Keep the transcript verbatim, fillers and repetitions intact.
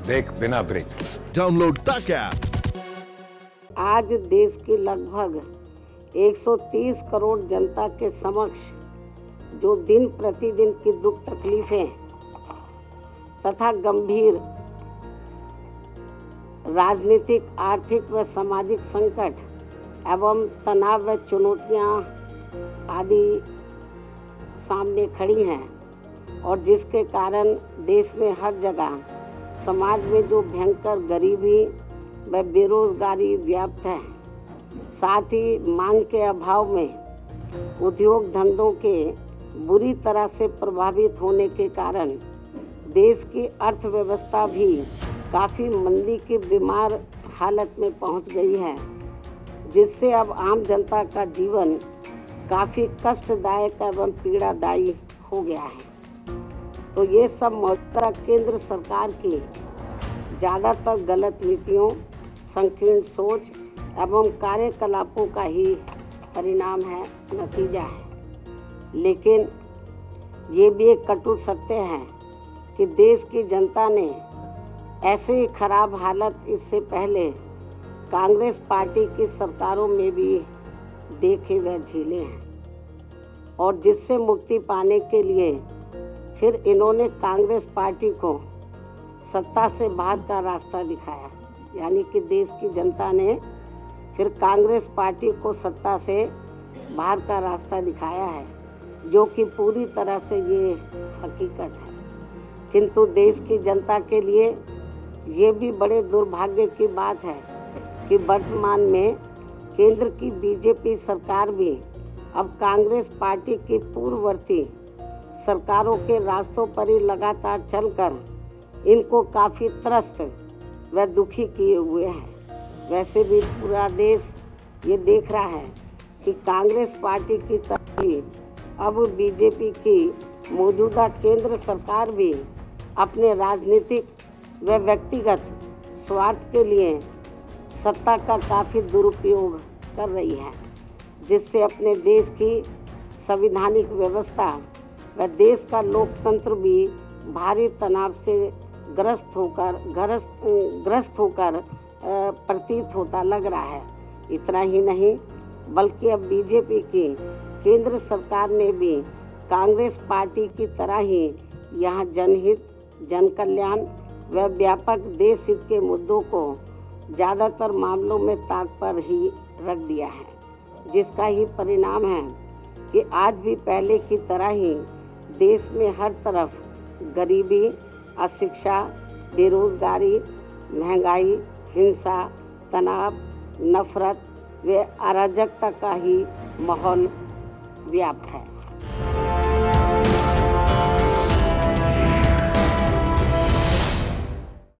देख बिना break. Download तक ऐप। आज देश की लगभग एक सौ तीस करोड़ जनता के समक्ष जो दिन प्रतिदिन की दुख तकलीफें तथा गंभीर राजनीतिक, आर्थिक व सामाजिक संकट एवं तनाव व चुनौतियां आदि सामने खड़ी हैं और जिसके कारण देश में हर जगह समाज में जो भयंकर गरीबी व बेरोजगारी व्याप्त है, साथ ही मांग के अभाव में उद्योग धंधों के बुरी तरह से प्रभावित होने के कारण देश की अर्थव्यवस्था भी काफ़ी मंदी की बीमार हालत में पहुंच गई है, जिससे अब आम जनता का जीवन काफ़ी कष्टदायक एवं पीड़ादायी हो गया है। तो ये सब मौजूदा केंद्र सरकार की ज़्यादातर गलत नीतियों, संकीर्ण सोच एवं कार्यकलापों का ही परिणाम है, नतीजा है। लेकिन ये भी एक कटु सत्य है कि देश की जनता ने ऐसे ही खराब हालत इससे पहले कांग्रेस पार्टी की सरकारों में भी देखे व झेले हैं और जिससे मुक्ति पाने के लिए फिर इन्होंने कांग्रेस पार्टी को सत्ता से बाहर का रास्ता दिखाया, यानी कि देश की जनता ने फिर कांग्रेस पार्टी को सत्ता से बाहर का रास्ता दिखाया है, जो कि पूरी तरह से ये हकीकत है। किंतु देश की जनता के लिए ये भी बड़े दुर्भाग्य की बात है कि वर्तमान में केंद्र की बीजेपी सरकार भी अब कांग्रेस पार्टी की पूर्ववर्ती सरकारों के रास्तों पर ही लगातार चलकर इनको काफ़ी त्रस्त व दुखी किए हुए हैं। वैसे भी पूरा देश ये देख रहा है कि कांग्रेस पार्टी की तरह ही अब बीजेपी की मौजूदा केंद्र सरकार भी अपने राजनीतिक व व्यक्तिगत स्वार्थ के लिए सत्ता का काफ़ी दुरुपयोग कर रही है, जिससे अपने देश की संवैधानिक व्यवस्था व देश का लोकतंत्र भी भारी तनाव से ग्रस्त होकर ग्रस्त ग्रस्त होकर प्रतीत होता लग रहा है। इतना ही नहीं बल्कि अब बीजेपी की केंद्र सरकार ने भी कांग्रेस पार्टी की तरह ही यहाँ जनहित, जन कल्याण व व्यापक देश हित के मुद्दों को ज़्यादातर मामलों में ताक पर ही रख दिया है, जिसका ही परिणाम है कि आज भी पहले की तरह ही देश में हर तरफ गरीबी, अशिक्षा, बेरोजगारी, महंगाई, हिंसा, तनाव, नफरत व अराजकता का ही माहौल व्याप्त है।